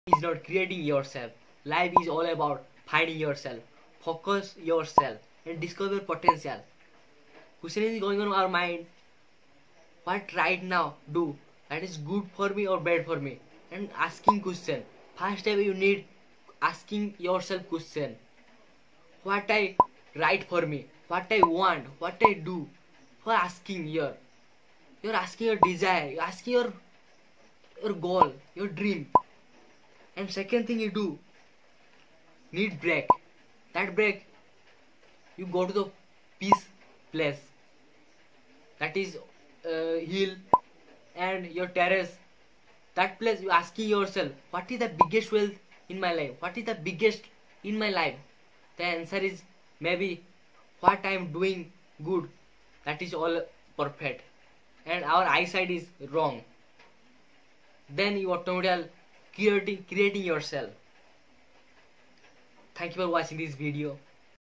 is not creating yourself. Life is all about finding yourself. Focus yourself and discover potential. Question is going on our mind. What right now do that is good for me or bad for me? And asking question. First step you need asking yourself question. What I right for me? What I want? What I do? For asking here. You're asking your desire. You're asking your goal, your dream. And second thing you do, need break. That break, you go to the peace place. That is hill and your terrace. That place you asking yourself, what is the biggest wealth in my life? What is the biggest in my life? The answer is maybe what I am doing good. That is all perfect. And our eyesight is wrong. Then you automatically creating yourself. Thank you for watching this video.